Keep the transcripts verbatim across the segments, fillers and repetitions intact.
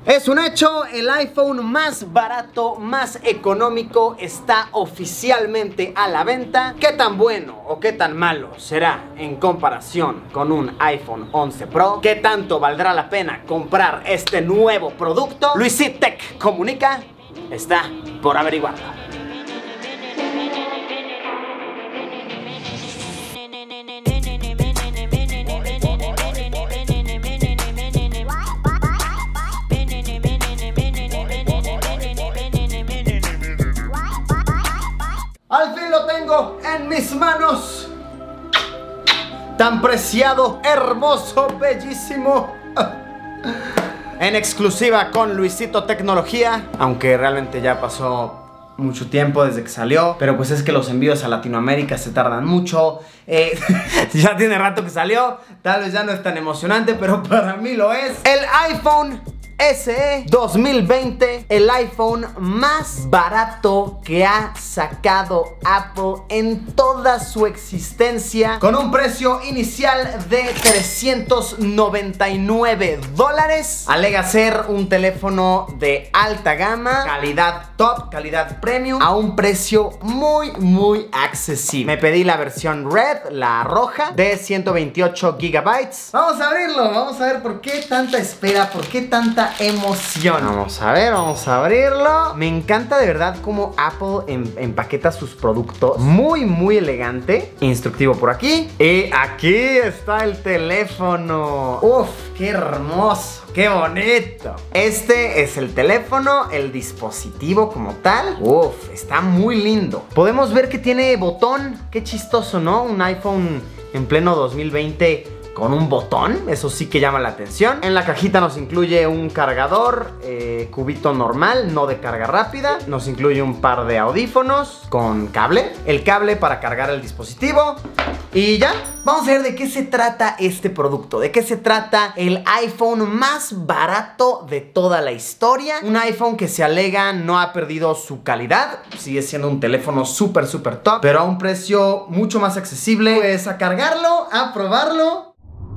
Es un hecho, el iPhone más barato, más económico está oficialmente a la venta. ¿Qué tan bueno o qué tan malo será en comparación con un iPhone once Pro? ¿Qué tanto valdrá la pena comprar este nuevo producto? Luisito Tech Comunica está por averiguarlo. Al fin lo tengo en mis manos. Tan preciado, hermoso, bellísimo. En exclusiva con Luisito Tecnología. Aunque realmente ya pasó mucho tiempo desde que salió, pero pues es que los envíos a Latinoamérica se tardan mucho. eh, Ya tiene rato que salió. Tal vez ya no es tan emocionante, pero para mí lo es. El iPhone S E dos mil veinte, el iPhone más barato que ha sacado Apple en toda su existencia, con un precio inicial de trescientos noventa y nueve dólares. Alega ser un teléfono de alta gama, calidad top, calidad premium, a un precio muy muy accesible. Me pedí la versión Red, la roja, de ciento veintiocho gigabytes. Vamos a abrirlo, vamos a ver por qué tanta espera, por qué tanta emoción. Vamos a ver, vamos a abrirlo. Me encanta de verdad cómo Apple em empaqueta sus productos. Muy, muy elegante. Instructivo por aquí. Y aquí está el teléfono. Uf, qué hermoso, qué bonito. Este es el teléfono, el dispositivo como tal. Uf, está muy lindo. Podemos ver que tiene botón. Qué chistoso, ¿no? Un iPhone en pleno dos mil veinte con un botón, eso sí que llama la atención. En la cajita nos incluye un cargador, eh, cubito normal, no de carga rápida. Nos incluye un par de audífonos con cable, el cable para cargar el dispositivo. Y ya, vamos a ver de qué se trata este producto. De qué se trata el iPhone más barato de toda la historia. Un iPhone que se alega no ha perdido su calidad. Sigue siendo un teléfono súper, súper top, pero a un precio mucho más accesible. Pues a cargarlo, a probarlo.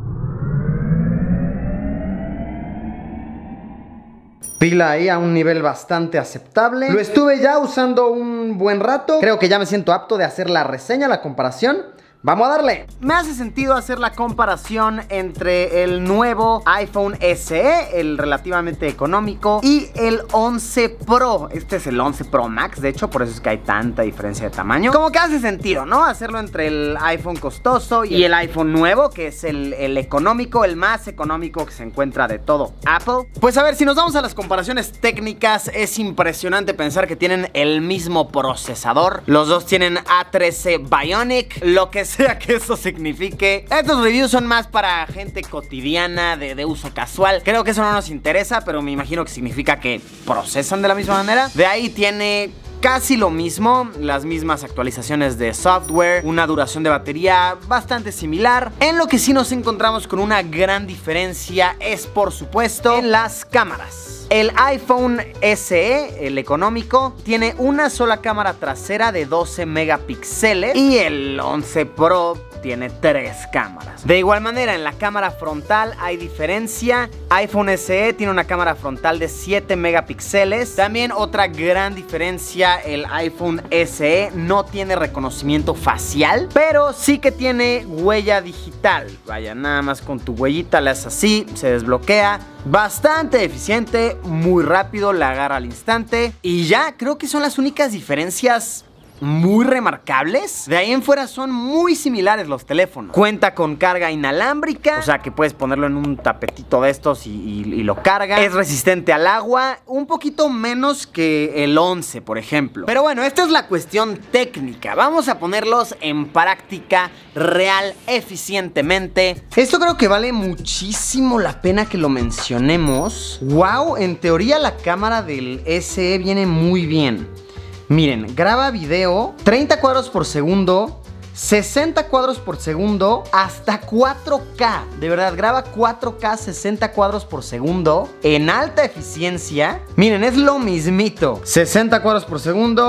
Pila ahí a un nivel bastante aceptable. Lo estuve ya usando un buen rato. Creo que ya me siento apto de hacer la reseña, la comparación. ¡Vamos a darle! Me hace sentido hacer la comparación entre el nuevo iPhone S E, el relativamente económico, y el once Pro. Este es el once Pro Max, de hecho, por eso es que hay tanta diferencia de tamaño. Como que hace sentido, ¿no? Hacerlo entre el iPhone costoso y el iPhone nuevo, que es el, el económico, el más económico que se encuentra de todo Apple. Pues a ver, si nos vamos a las comparaciones técnicas, es impresionante pensar que tienen el mismo procesador. Los dos tienen A trece Bionic, lo que sea que eso signifique. Estos reviews son más para gente cotidiana, de, de uso casual. Creo que eso no nos interesa, pero me imagino que significa que procesan de la misma manera. De ahí tiene casi lo mismo, las mismas actualizaciones de software, una duración de batería bastante similar. En lo que sí nos encontramos con una gran diferencia es, por supuesto, en las cámaras. El iPhone S E, el económico, tiene una sola cámara trasera de doce megapíxeles y el once Pro tiene tres cámaras. De igual manera, en la cámara frontal hay diferencia. iPhone S E tiene una cámara frontal de siete megapíxeles. También otra gran diferencia, el iPhone S E no tiene reconocimiento facial, pero sí que tiene huella digital. Vaya, nada más con tu huellita le haces así, se desbloquea. Bastante eficiente, muy rápido, la agarra al instante. Y ya, creo que son las únicas diferencias muy remarcables. De ahí en fuera son muy similares los teléfonos. Cuenta con carga inalámbrica, o sea que puedes ponerlo en un tapetito de estos y, y, y lo carga. Es resistente al agua, un poquito menos que el once, por ejemplo. Pero bueno, esta es la cuestión técnica. Vamos a ponerlos en práctica real, eficientemente. Esto creo que vale muchísimo la pena que lo mencionemos. Wow, en teoría la cámara del S E viene muy bien. Miren, graba video treinta cuadros por segundo, sesenta cuadros por segundo, hasta cuatro K. De verdad, graba cuatro K, sesenta cuadros por segundo, en alta eficiencia. Miren, es lo mismito. sesenta cuadros por segundo,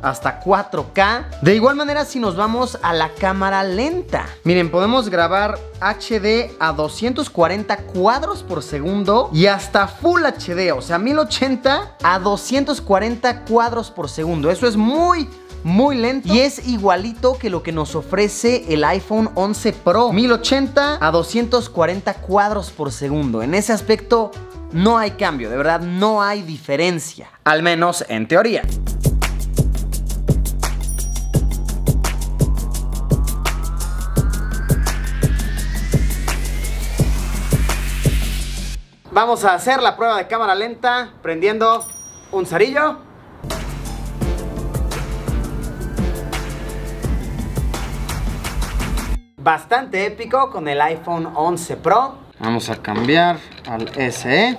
hasta cuatro K. De igual manera, si nos vamos a la cámara lenta, miren, podemos grabar H D a doscientos cuarenta cuadros por segundo y hasta Full H D, o sea, mil ochenta a doscientos cuarenta cuadros por segundo. Eso es muy muy lento y es igualito que lo que nos ofrece el iPhone once Pro, mil ochenta a doscientos cuarenta cuadros por segundo. En ese aspecto no hay cambio, de verdad no hay diferencia, al menos en teoría. Vamos a hacer la prueba de cámara lenta prendiendo un cerillo. Bastante épico con el iPhone once Pro. Vamos a cambiar al S E.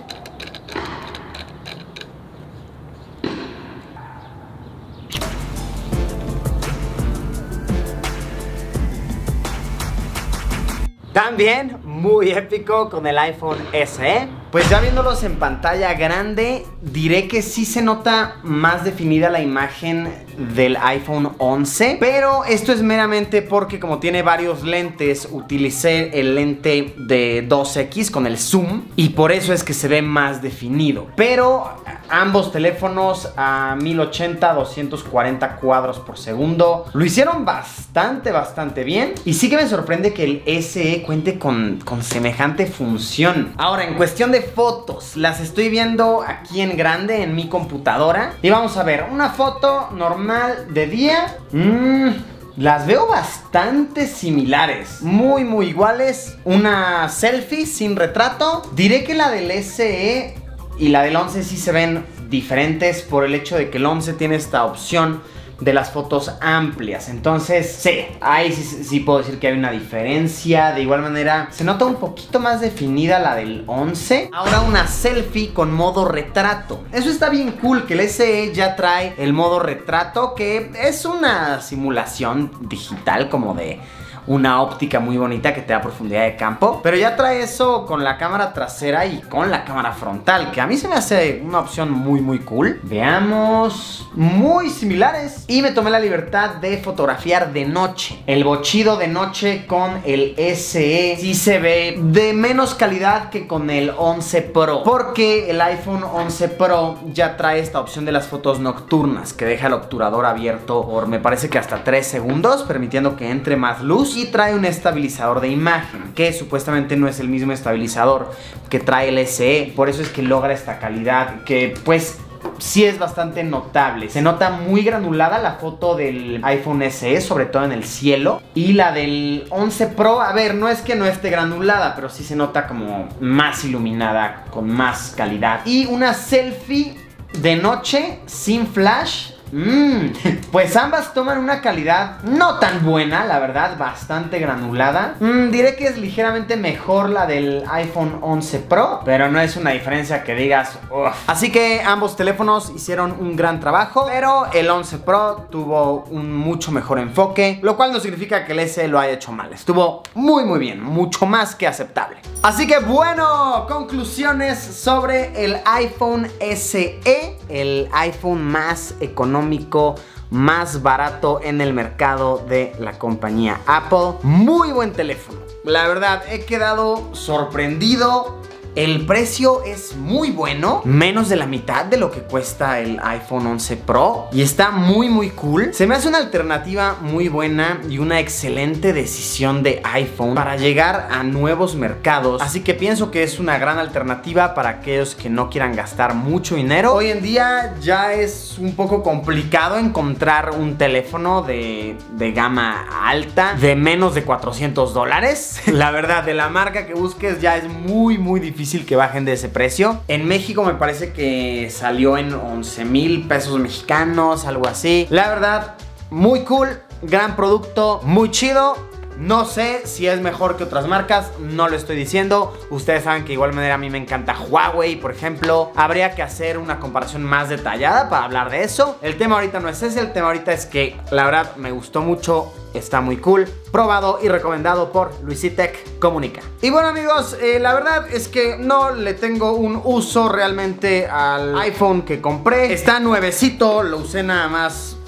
También muy épico con el iPhone S E. Pues ya viéndolos en pantalla grande, diré que sí se nota más definida la imagen del iPhone once. Pero esto es meramente porque como tiene varios lentes, utilicé el lente de dos equis con el zoom y por eso es que se ve más definido. Pero ambos teléfonos a mil ochenta, doscientos cuarenta cuadros por segundo lo hicieron bastante, bastante bien. Y sí que me sorprende que el S E cuente con, con semejante función. Ahora, en cuestión de fotos, las estoy viendo aquí en grande en mi computadora. Y vamos a ver, una foto normal de día. Mmm... Las veo bastante similares, muy muy iguales. Una selfie sin retrato. Diré que la del S E y la del once sí se ven diferentes por el hecho de que el once tiene esta opción de las fotos amplias. Entonces, sí, ahí sí, sí puedo decir que hay una diferencia. De igual manera, se nota un poquito más definida la del once. Ahora una selfie con modo retrato. Eso está bien cool, que el S E ya trae el modo retrato, que es una simulación digital como de una óptica muy bonita que te da profundidad de campo. Pero ya trae eso con la cámara trasera y con la cámara frontal, que a mí se me hace una opción muy muy cool. Veamos, muy similares. Y me tomé la libertad de fotografiar de noche. El bochido de noche con el S E sí se ve de menos calidad que con el once Pro, porque el iPhone once Pro ya trae esta opción de las fotos nocturnas, que deja el obturador abierto por, me parece que hasta tres segundos, permitiendo que entre más luz. Y trae un estabilizador de imagen, que supuestamente no es el mismo estabilizador que trae el S E. Por eso es que logra esta calidad, que pues sí es bastante notable. Se nota muy granulada la foto del iPhone S E, sobre todo en el cielo. Y la del once Pro, a ver, no es que no esté granulada, pero sí se nota como más iluminada, con más calidad. Y una selfie de noche sin flash. Mmm, pues ambas toman una calidad no tan buena, la verdad, bastante granulada. Mm, diré que es ligeramente mejor la del iPhone once Pro, pero no es una diferencia que digas uff. Así que ambos teléfonos hicieron un gran trabajo, pero el once Pro tuvo un mucho mejor enfoque, lo cual no significa que el S E lo haya hecho mal. Estuvo muy muy bien, mucho más que aceptable. Así que bueno, conclusiones sobre el iPhone S E, el iPhone más económico, más barato en el mercado de la compañía Apple. Muy buen teléfono, la verdad, he quedado sorprendido. El precio es muy bueno, menos de la mitad de lo que cuesta el iPhone once Pro, y está muy muy cool. Se me hace una alternativa muy buena y una excelente decisión de iPhone para llegar a nuevos mercados. Así que pienso que es una gran alternativa para aquellos que no quieran gastar mucho dinero. Hoy en día ya es un poco complicado encontrar un teléfono de, de gama alta de menos de cuatrocientos dólares. La verdad, de la marca que busques ya es muy muy difícil que bajen de ese precio. En México me parece que salió en once mil pesos mexicanos, algo así. La verdad, muy cool, gran producto, muy chido. No sé si es mejor que otras marcas, no lo estoy diciendo. Ustedes saben que de igual manera a mí me encanta Huawei, por ejemplo. Habría que hacer una comparación más detallada para hablar de eso. El tema ahorita no es ese, el tema ahorita es que la verdad me gustó mucho. Está muy cool, probado y recomendado por Luisitech Comunica. Y bueno amigos, eh, la verdad es que no le tengo un uso realmente al iPhone que compré. Está nuevecito, lo usé nada más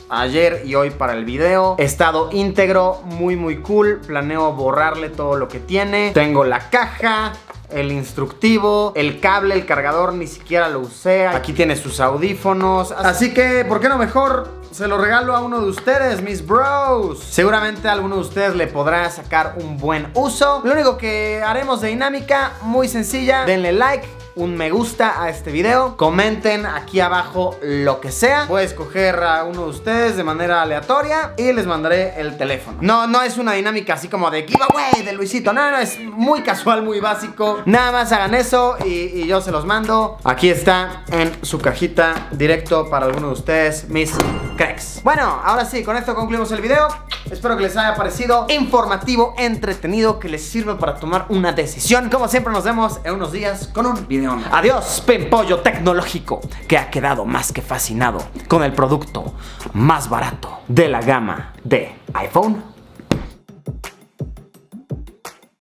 ayer y hoy para el video. Estado íntegro, muy muy cool. Planeo borrarle todo lo que tiene. Tengo la caja, el instructivo, el cable, el cargador, ni siquiera lo usé. Aquí tiene sus audífonos. Así que, ¿por qué no mejor se lo regalo a uno de ustedes, mis bros? Seguramente a alguno de ustedes le podrá sacar un buen uso. Lo único que haremos de dinámica, muy sencilla. Denle like, un me gusta a este video, comenten aquí abajo lo que sea. Voy a escoger a uno de ustedes de manera aleatoria y les mandaré el teléfono. No, no es una dinámica así como de giveaway de Luisito. No, no, es muy casual, muy básico. Nada más hagan eso y, y yo se los mando. Aquí está en su cajita, directo para alguno de ustedes, mis cracks. Bueno, ahora sí, con esto concluimos el video. Espero que les haya parecido informativo, entretenido, que les sirva para tomar una decisión. Como siempre, nos vemos en unos días con un video. Adiós, pimpollo tecnológico, que ha quedado más que fascinado con el producto más barato de la gama de iPhone.